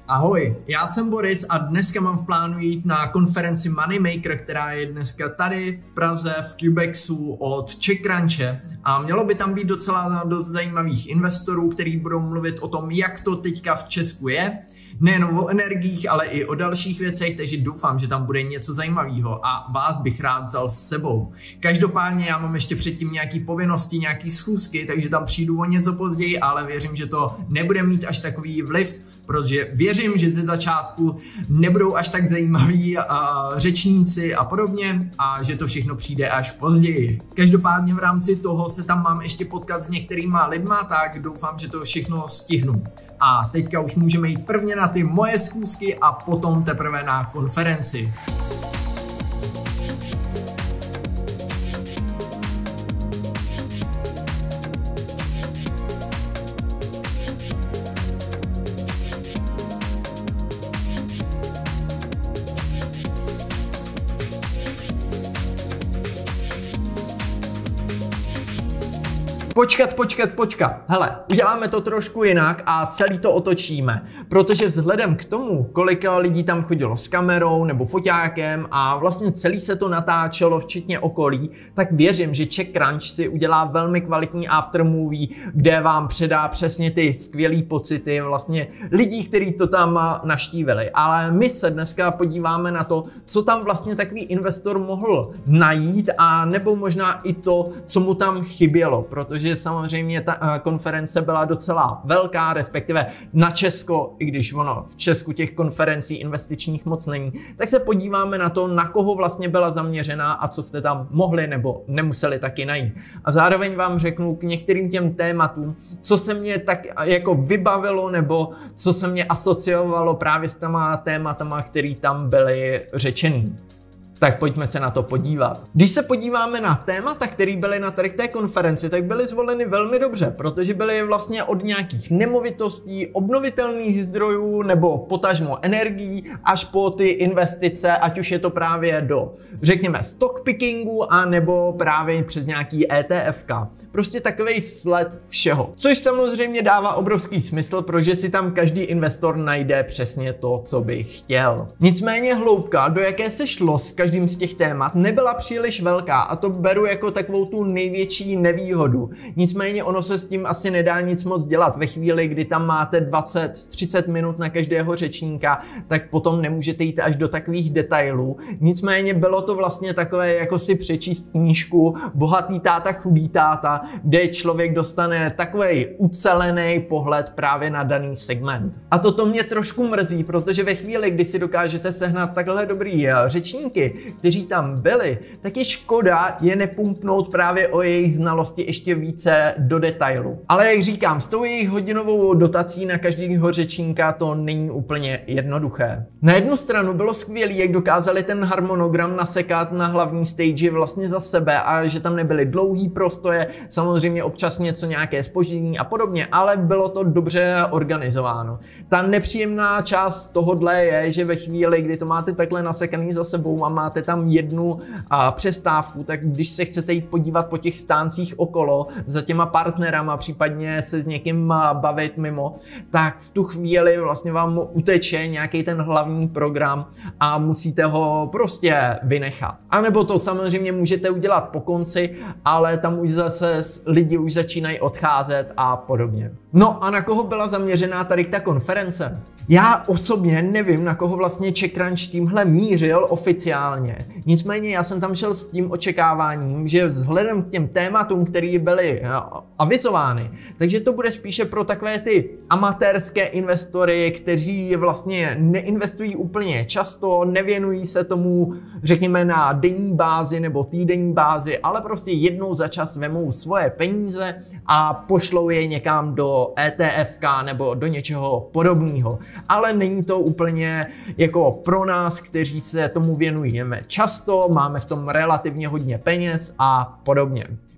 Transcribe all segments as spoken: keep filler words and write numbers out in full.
Ahoj, já jsem Boris a dneska mám v plánu jít na konferenci Moneymaker, která je dneska tady v Praze v Cubexu od CzechCrunche a mělo by tam být docela dost zajímavých investorů, kteří budou mluvit o tom, jak to teďka v Česku je, nejen o energiích, ale i o dalších věcech, takže doufám, že tam bude něco zajímavého a vás bych rád vzal s sebou. Každopádně já mám ještě předtím nějaký povinnosti, nějaký schůzky, takže tam přijdu o něco později, ale věřím, že to nebude mít až takový vliv, protože věřím, že ze začátku nebudou až tak zajímaví a řečníci a podobně a že to všechno přijde až později. Každopádně v rámci toho se tam mám ještě potkat s některýma lidma, tak doufám, že to všechno stihnu. A teďka už můžeme jít prvně na ty moje schůzky a potom teprve na konferenci. Počkat, počkat, počkat. Hele, uděláme to trošku jinak a celý to otočíme, protože vzhledem k tomu, kolik lidí tam chodilo s kamerou nebo foťákem a vlastně celý se to natáčelo, včetně okolí, tak věřím, že CzechCrunch si udělá velmi kvalitní aftermovie, kde vám předá přesně ty skvělý pocity vlastně lidí, kteří to tam navštívili. Ale my se dneska podíváme na to, co tam vlastně takový investor mohl najít a nebo možná i to, co mu tam chybělo, protože že samozřejmě ta konference byla docela velká, respektive na Česko, i když ono v Česku těch konferencí investičních moc není, tak se podíváme na to, na koho vlastně byla zaměřená a co jste tam mohli nebo nemuseli taky najít. A zároveň vám řeknu k některým těm tématům, co se mě tak jako vybavilo nebo co se mě asociovalo právě s těma tématama, které tam byly řečený. Tak pojďme se na to podívat. Když se podíváme na témata, které byly na tady té konferenci, tak byly zvoleny velmi dobře, protože byly vlastně od nějakých nemovitostí, obnovitelných zdrojů nebo potažmo energií až po ty investice, ať už je to právě do, řekněme, stock pickingu a nebo právě přes nějaký E T F ka. Prostě takovej sled všeho. Což samozřejmě dává obrovský smysl, protože si tam každý investor najde přesně to, co by chtěl. Nicméně hloubka, do jaké se šlo s každým z těch témat, nebyla příliš velká a to beru jako takovou tu největší nevýhodu. Nicméně ono se s tím asi nedá nic moc dělat. Ve chvíli, kdy tam máte dvacet třicet minut na každého řečníka, tak potom nemůžete jít až do takových detailů. Nicméně bylo to vlastně takové, jako si přečíst knížku Bohatý táta, chudý táta, kde člověk dostane takový ucelený pohled právě na daný segment. A toto mě trošku mrzí, protože ve chvíli, kdy si dokážete sehnat takhle dobrý řečníky, kteří tam byli, tak je škoda je nepumpnout právě o jejich znalosti ještě více do detailu. Ale jak říkám, s tou jejich hodinovou dotací na každého řečníka to není úplně jednoduché. Na jednu stranu bylo skvělé, jak dokázali ten harmonogram nasekat na hlavní stage vlastně za sebe a že tam nebyly dlouhý prostoje, samozřejmě občas něco nějaké zpoždění a podobně, ale bylo to dobře organizováno. Ta nepříjemná část tohodle je, že ve chvíli, kdy to máte takhle nasekaný za sebou a máte tam jednu a, přestávku, tak když se chcete jít podívat po těch stáncích okolo za těma partnerama, případně se s někým bavit mimo, tak v tu chvíli vlastně vám uteče nějaký ten hlavní program a musíte ho prostě vynechat. A nebo to samozřejmě můžete udělat po konci, ale tam už zase lidi už začínají odcházet a podobně. No a na koho byla zaměřená tady ta konference? Já osobně nevím, na koho vlastně CzechCrunch tímhle mířil oficiálně. Nicméně já jsem tam šel s tím očekáváním, že vzhledem k těm tématům, které byly avizovány, takže to bude spíše pro takové ty amatérské investory, kteří vlastně neinvestují úplně často, nevěnují se tomu, řekněme, na denní bázi nebo týdenní bázi, ale prostě jednou za čas vemou svoje peníze a pošlou je někam do E T F ka nebo do něčeho podobného. Ale není to úplně jako pro nás, kteří se tomu věnujeme často, máme v tom relativně hodně peněz a podobně.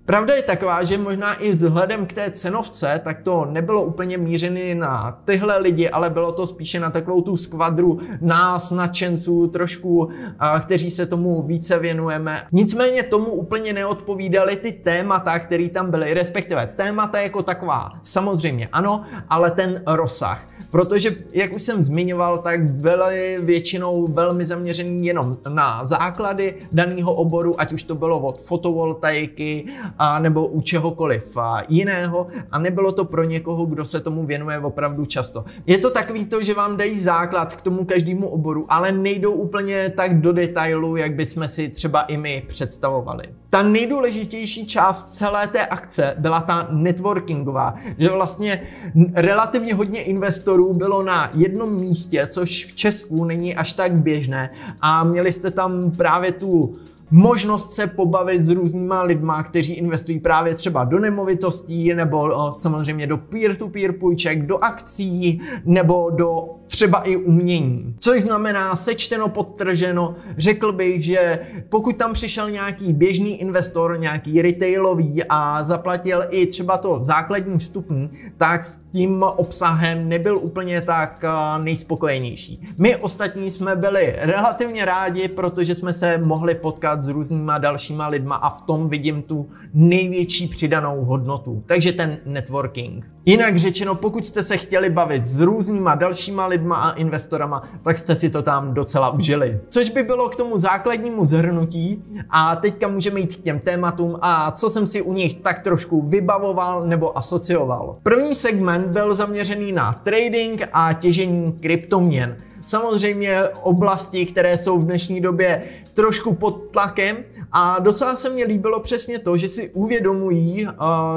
Pravda je taková, že možná i vzhledem k té cenovce, tak to nebylo úplně mířené na tyhle lidi, ale bylo to spíše na takovou tu skvadru nás, nadšenců, trošku, kteří se tomu více věnujeme. Nicméně tomu úplně neodpovídaly ty témata, které tam byly, respektive témata jako taková. Samozřejmě ano, ale ten rozsah. Protože, jak už jsem zmiňoval, tak byly většinou velmi zaměřený jenom na základy daného oboru, ať už to bylo od fotovoltaiky a nebo u čehokoliv jiného, a nebylo to pro někoho, kdo se tomu věnuje opravdu často. Je to takový to, že vám dají základ k tomu každému oboru, ale nejdou úplně tak do detailu, jak bychom si třeba i my představovali. Ta nejdůležitější část celé té akce byla ta networkingová, že vlastně relativně hodně investorů bylo na jednom místě, což v Česku není až tak běžné, a měli jste tam právě tu možnost se pobavit s různýma lidma, kteří investují právě třeba do nemovitostí nebo o, samozřejmě do peer-to-peer půjček, do akcí nebo do třeba i umění. Což znamená, sečteno, podtrženo, řekl bych, že pokud tam přišel nějaký běžný investor, nějaký retailový a zaplatil i třeba to základní vstupní, tak s tím obsahem nebyl úplně tak nejspokojenější. My ostatní jsme byli relativně rádi, protože jsme se mohli potkat s různýma dalšíma lidma a v tom vidím tu největší přidanou hodnotu. Takže ten networking. Jinak řečeno, pokud jste se chtěli bavit s různýma dalšíma lidma a investorama, tak jste si to tam docela užili. Což by bylo k tomu základnímu shrnutí, a teďka můžeme jít k těm tématům a co jsem si u nich tak trošku vybavoval nebo asocioval. První segment byl zaměřený na trading a těžení kryptoměn. Samozřejmě oblasti, které jsou v dnešní době trošku pod tlakem, a docela se mně líbilo přesně to, že si uvědomují uh,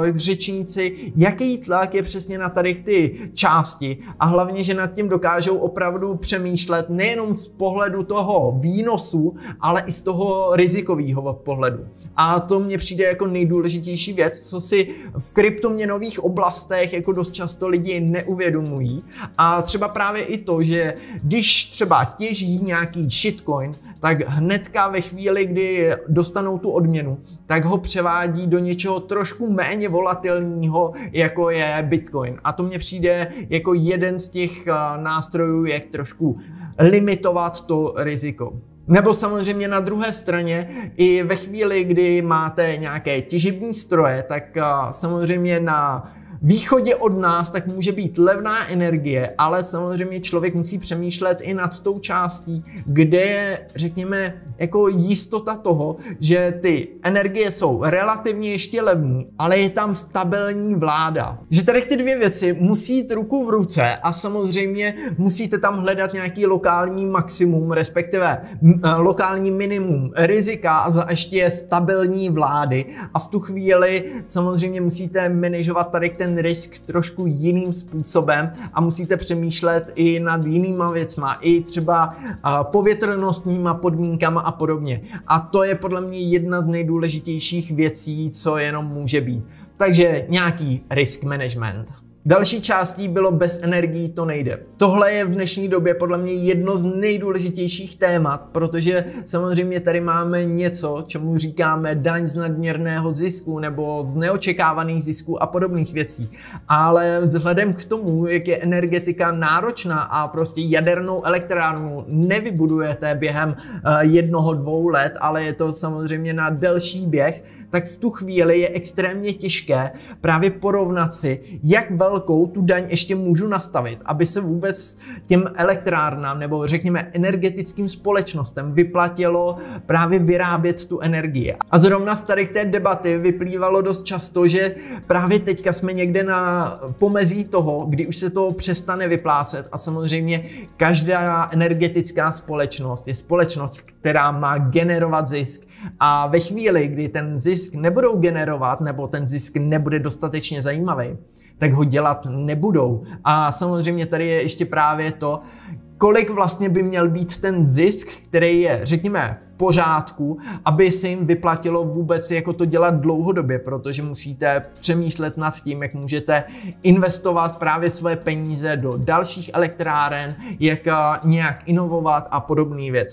řečníci, jaký tlak je přesně na tady ty části, a hlavně, že nad tím dokážou opravdu přemýšlet nejenom z pohledu toho výnosu, ale i z toho rizikového pohledu. A to mně přijde jako nejdůležitější věc, co si v kryptoměnových oblastech jako dost často lidi neuvědomují. A třeba právě i to, že když třeba těží nějaký shitcoin, tak hnedka ve chvíli, kdy dostanou tu odměnu, tak ho převádí do něčeho trošku méně volatilního, jako je Bitcoin. A to mně přijde jako jeden z těch nástrojů, jak trošku limitovat to riziko. Nebo samozřejmě na druhé straně, i ve chvíli, kdy máte nějaké těžební stroje, tak samozřejmě na východě od nás tak může být levná energie, ale samozřejmě člověk musí přemýšlet i nad tou částí, kde je, řekněme, jako jistota toho, že ty energie jsou relativně ještě levné, ale je tam stabilní vláda. Že tady ty dvě věci musí jít ruku v ruce a samozřejmě musíte tam hledat nějaký lokální maximum, respektive lokální minimum rizika a za ještě stabilní vlády, a v tu chvíli samozřejmě musíte manažovat tady ten risk trošku jiným způsobem a musíte přemýšlet i nad jinýma věcma, i třeba povětrnostníma podmínkama a podobně. A to je podle mě jedna z nejdůležitějších věcí, co jenom může být. Takže nějaký risk management. Další částí bylo bez energií to nejde. Tohle je v dnešní době podle mě jedno z nejdůležitějších témat, protože samozřejmě tady máme něco, čemu říkáme daň z nadměrného zisku nebo z neočekávaných zisků a podobných věcí. Ale vzhledem k tomu, jak je energetika náročná a prostě jadernou elektrárnu nevybudujete během jednoho, dvou let, ale je to samozřejmě na delší běh, tak v tu chvíli je extrémně těžké právě porovnat si, jak velkou tu daň ještě můžu nastavit, aby se vůbec těm elektrárnám nebo řekněme energetickým společnostem vyplatilo právě vyrábět tu energii. A zrovna z tady té debaty vyplývalo dost často, že právě teďka jsme někde na pomezí toho, kdy už se to přestane vyplácet, a samozřejmě každá energetická společnost je společnost, která má generovat zisk. A ve chvíli, kdy ten zisk nebudou generovat nebo ten zisk nebude dostatečně zajímavý, tak ho dělat nebudou. A samozřejmě tady je ještě právě to, kolik vlastně by měl být ten zisk, který je, řekněme, v pořádku, aby se jim vyplatilo vůbec jako to dělat dlouhodobě, protože musíte přemýšlet nad tím, jak můžete investovat právě své peníze do dalších elektráren, jak nějak inovovat a podobné věci.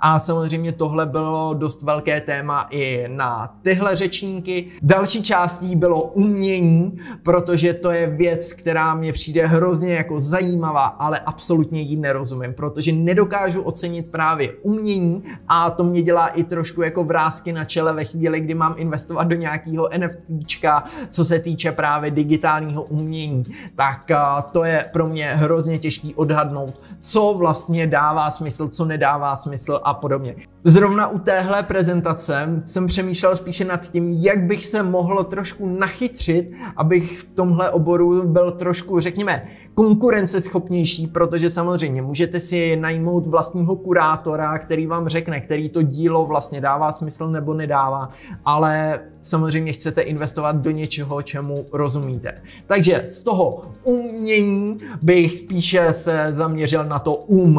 A samozřejmě tohle bylo dost velké téma i na tyhle řečníky. Další částí bylo umění, protože to je věc, která mě přijde hrozně jako zajímavá, ale absolutně jí nerozumím, protože nedokážu ocenit právě umění a to mě dělá i trošku jako vrásky na čele ve chvíli, kdy mám investovat do nějakého NFTčka, co se týče právě digitálního umění. Tak to je pro mě hrozně těžký odhadnout, co vlastně dává smysl, co nedává smysl a podobně. Zrovna u téhle prezentace jsem přemýšlel spíše nad tím, jak bych se mohl trošku nachytřit, abych v tomhle oboru byl trošku, řekněme, konkurenceschopnější, protože samozřejmě můžete si najmout vlastního kurátora, který vám řekne, který to dílo vlastně dává smysl nebo nedává, ale samozřejmě chcete investovat do něčeho, čemu rozumíte. Takže z toho umění bych spíše se zaměřil na to um.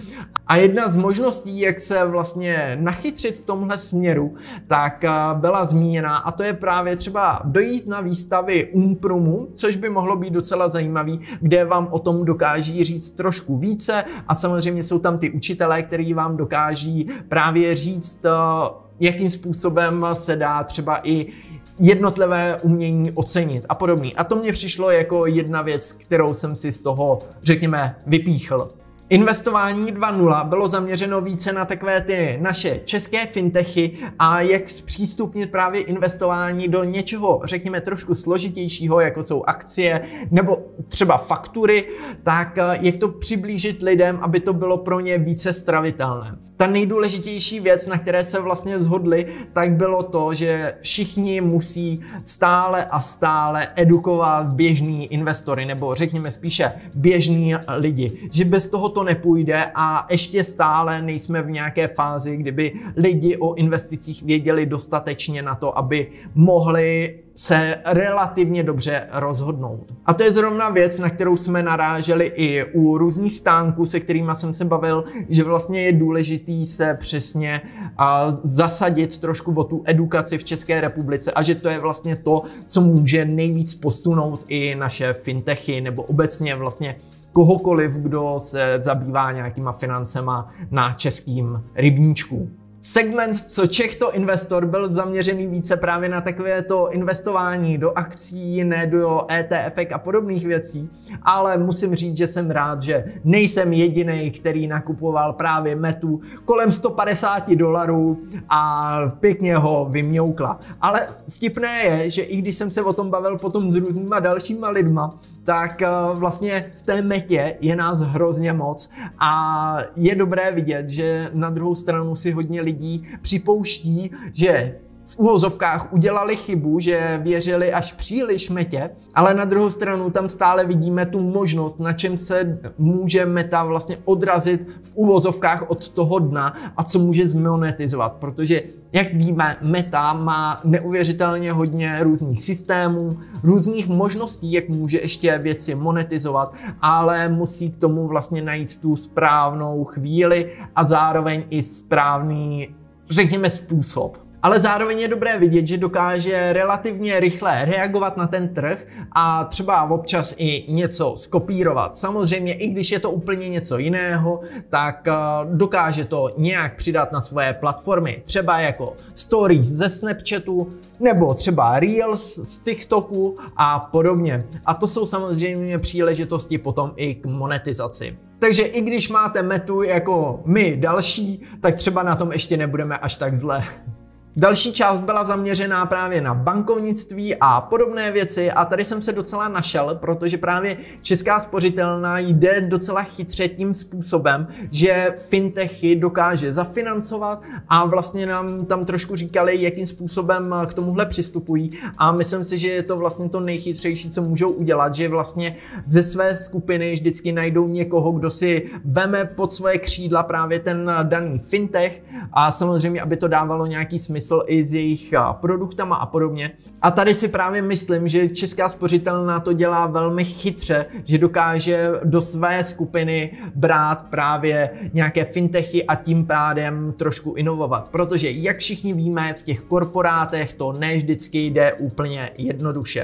A jedna z možností, jak se vlastně nachytřit v tomhle směru, tak byla zmíněna a to je právě třeba dojít na výstavy Umpromu, což by mohlo být docela zajímavý, kde vám o tom dokáží říct trošku více a samozřejmě jsou tam ty učitelé, kteří vám dokáží právě říct, jakým způsobem se dá třeba i jednotlivé umění ocenit a podobný. A to mně přišlo jako jedna věc, kterou jsem si z toho, řekněme, vypíchl. Investování dva tečka nula bylo zaměřeno více na takové ty naše české fintechy a jak zpřístupnit právě investování do něčeho, řekněme, trošku složitějšího, jako jsou akcie nebo třeba faktury, tak jak to přiblížit lidem, aby to bylo pro ně více stravitelné. Ta nejdůležitější věc, na které se vlastně shodli, tak bylo to, že všichni musí stále a stále edukovat běžný investory, nebo řekněme spíše běžný lidi, že bez toho to nepůjde a ještě stále nejsme v nějaké fázi, kdyby lidi o investicích věděli dostatečně na to, aby mohli se relativně dobře rozhodnout. A to je zrovna věc, na kterou jsme naráželi i u různých stánků, se kterými jsem se bavil, že vlastně je důležitý se přesně a, zasadit trošku o tu edukaci v České republice a že to je vlastně to, co může nejvíc posunout i naše fintechy nebo obecně vlastně kohokoliv, kdo se zabývá nějakýma financema na českým rybníčku. Segment Co Čech to investor byl zaměřený více právě na takové to investování do akcí, ne do E T F ek a podobných věcí, ale musím říct, že jsem rád, že nejsem jediný, který nakupoval právě Metu kolem sto padesát dolarů a pěkně ho vymňoukla. Ale vtipné je, že i když jsem se o tom bavil potom s různýma dalšíma lidma, tak vlastně v té Metě je nás hrozně moc a je dobré vidět, že na druhou stranu si hodně lidí připouští, že v uvozovkách udělali chybu, že věřili až příliš Metě, ale na druhou stranu tam stále vidíme tu možnost, na čem se může Meta vlastně odrazit v uvozovkách od toho dna a co může zmonetizovat, protože jak víme, Meta má neuvěřitelně hodně různých systémů, různých možností, jak může ještě věci monetizovat, ale musí k tomu vlastně najít tu správnou chvíli a zároveň i správný, řekněme, způsob. Ale zároveň je dobré vidět, že dokáže relativně rychle reagovat na ten trh a třeba občas i něco skopírovat. Samozřejmě, i když je to úplně něco jiného, tak dokáže to nějak přidat na svoje platformy. Třeba jako Stories ze Snapchatu, nebo třeba Reels z TikToku a podobně. A to jsou samozřejmě příležitosti potom i k monetizaci. Takže i když máte Metu jako my další, tak třeba na tom ještě nebudeme až tak zle. Další část byla zaměřená právě na bankovnictví a podobné věci a tady jsem se docela našel, protože právě Česká spořitelna jde docela chytře tím způsobem, že fintechy dokáže zafinancovat a vlastně nám tam trošku říkali, jakým způsobem k tomuhle přistupují a myslím si, že je to vlastně to nejchytřejší, co můžou udělat, že vlastně ze své skupiny vždycky najdou někoho, kdo si veme pod svoje křídla právě ten daný fintech a samozřejmě, aby to dávalo nějaký smysl i s jejich produktama a podobně. A tady si právě myslím, že Česká spořitelna to dělá velmi chytře, že dokáže do své skupiny brát právě nějaké fintechy a tím pádem trošku inovovat. Protože jak všichni víme, v těch korporátech to ne vždycky jde úplně jednoduše.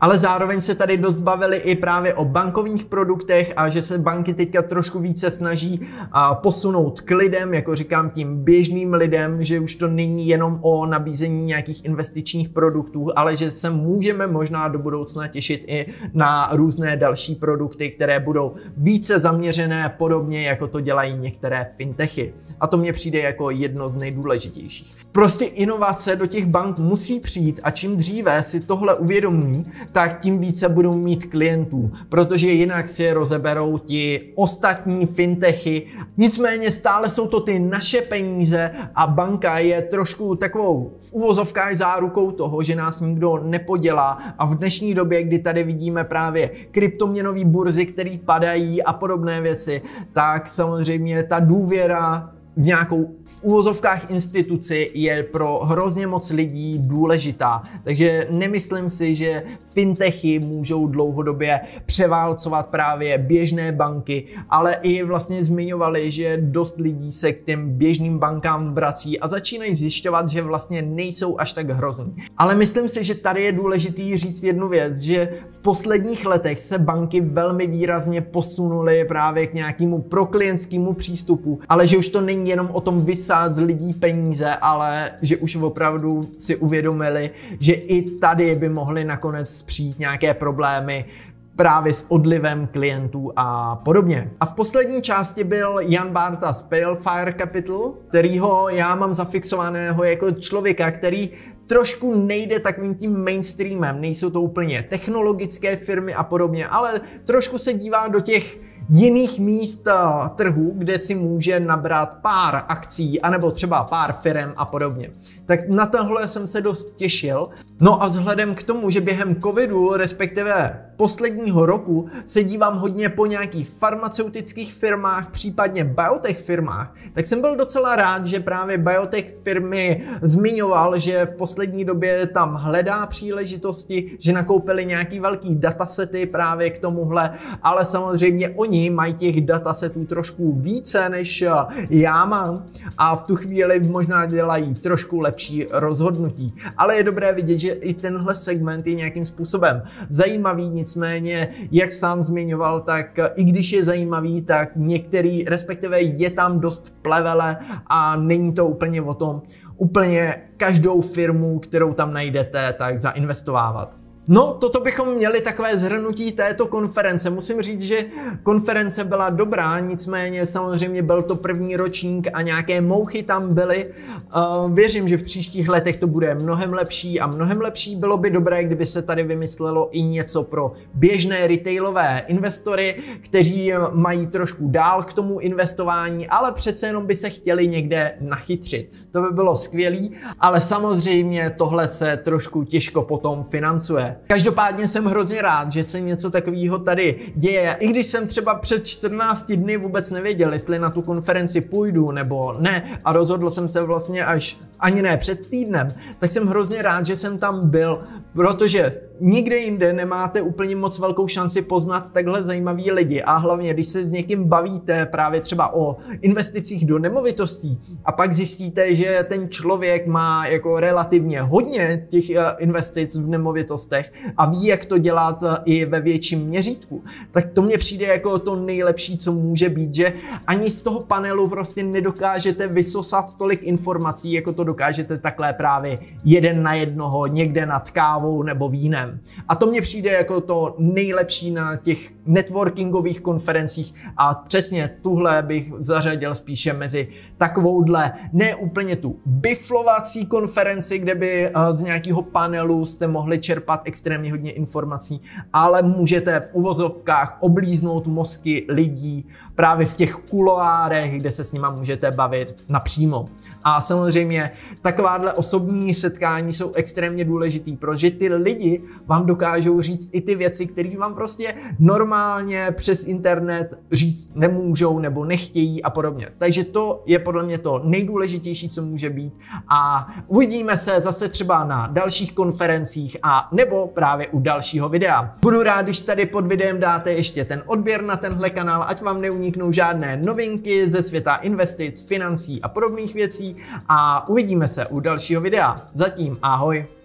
Ale zároveň se tady dost bavili i právě o bankovních produktech a že se banky teďka trošku více snaží posunout k lidem, jako říkám tím běžným lidem, že už to není jenom o nabízení nějakých investičních produktů, ale že se můžeme možná do budoucna těšit i na různé další produkty, které budou více zaměřené podobně, jako to dělají některé fintechy. A to mně přijde jako jedno z nejdůležitějších. Prostě inovace do těch bank musí přijít a čím dříve si tohle uvědomí, tak tím více budou mít klientů, protože jinak si je rozeberou ti ostatní fintechy. Nicméně stále jsou to ty naše peníze a banka je trošku takovou v uvozovkách zárukou toho, že nás nikdo nepodělá a v dnešní době, kdy tady vidíme právě kryptoměnové burzy, které padají a podobné věci, tak samozřejmě ta důvěra v nějakou v uvozovkách instituci je pro hrozně moc lidí důležitá. Takže nemyslím si, že fintechy můžou dlouhodobě převálcovat právě běžné banky, ale i vlastně zmiňovali, že dost lidí se k těm běžným bankám vrací a začínají zjišťovat, že vlastně nejsou až tak hrozný. Ale myslím si, že tady je důležitý říct jednu věc, že v posledních letech se banky velmi výrazně posunuly právě k nějakému proklientskému přístupu, ale že už to není jenom o tom vysát z lidí peníze, ale že už opravdu si uvědomili, že i tady by mohly nakonec přijít nějaké problémy právě s odlivem klientů a podobně. A v poslední části byl Jan Barta z Palefire Capital, kterýho já mám zafixovaného jako člověka, který trošku nejde takovým tím mainstreamem. Nejsou to úplně technologické firmy a podobně, ale trošku se dívá do těch jiných míst trhu, kde si může nabrat pár akcí, anebo třeba pár firem a podobně. Tak na tohle jsem se dost těšil. No a vzhledem k tomu, že během covidu, respektive posledního roku, se dívám hodně po nějakých farmaceutických firmách, případně biotech firmách, tak jsem byl docela rád, že právě biotech firmy zmiňoval, že v poslední době tam hledá příležitosti, že nakoupili nějaký velký datasety právě k tomuhle, ale samozřejmě oni mají těch datasetů trošku více než já mám a v tu chvíli možná dělají trošku lepší rozhodnutí. Ale je dobré vidět, že i tenhle segment je nějakým způsobem zajímavý, nicméně, jak sám zmiňoval, tak i když je zajímavý, tak některý, respektive je tam dost plevele a není to úplně o tom, úplně každou firmu, kterou tam najdete, tak zainvestovávat. No, toto bychom měli takové shrnutí této konference. Musím říct, že konference byla dobrá, nicméně samozřejmě byl to první ročník a nějaké mouchy tam byly. Uh, věřím, že v příštích letech to bude mnohem lepší a mnohem lepší. Bylo by dobré, kdyby se tady vymyslelo i něco pro běžné retailové investory, kteří mají trošku dál k tomu investování, ale přece jenom by se chtěli někde nachytřit. To by bylo skvělý, ale samozřejmě tohle se trošku těžko potom financuje. Každopádně jsem hrozně rád, že se něco takového tady děje. I když jsem třeba před čtrnácti dny vůbec nevěděl, jestli na tu konferenci půjdu nebo ne a rozhodl jsem se vlastně až ani ne před týdnem, tak jsem hrozně rád, že jsem tam byl, protože nikde jinde nemáte úplně moc velkou šanci poznat takhle zajímavý lidi a hlavně, když se s někým bavíte právě třeba o investicích do nemovitostí a pak zjistíte, že ten člověk má jako relativně hodně těch investic v nemovitostech a ví, jak to dělat i ve větším měřítku, tak to mně přijde jako to nejlepší, co může být, že ani z toho panelu prostě nedokážete vysosat tolik informací, jako to dokážete takhle právě jeden na jednoho někde nad kávou nebo vínem. A to mně přijde jako to nejlepší na těch networkingových konferencích a přesně tuhle bych zařadil spíše mezi takovouhle, ne úplně tu biflovací konferenci, kde by z nějakého panelu jste mohli čerpat extrémně hodně informací, ale můžete v uvozovkách oblíznout mozky lidí právě v těch kuloárech, kde se s nima můžete bavit napřímo. A samozřejmě takováhle osobní setkání jsou extrémně důležitý, protože ty lidi vám dokážou říct i ty věci, které vám prostě normálně přes internet říct nemůžou nebo nechtějí a podobně. Takže to je podle mě to nejdůležitější, co může být a uvidíme se zase třeba na dalších konferencích a nebo právě u dalšího videa. Budu rád, když tady pod videem dáte ještě ten odběr na tenhle kanál, ať vám neuniknou žádné novinky ze světa investic, financí a podobných věcí a uvidíme se u dalšího videa. Zatím ahoj!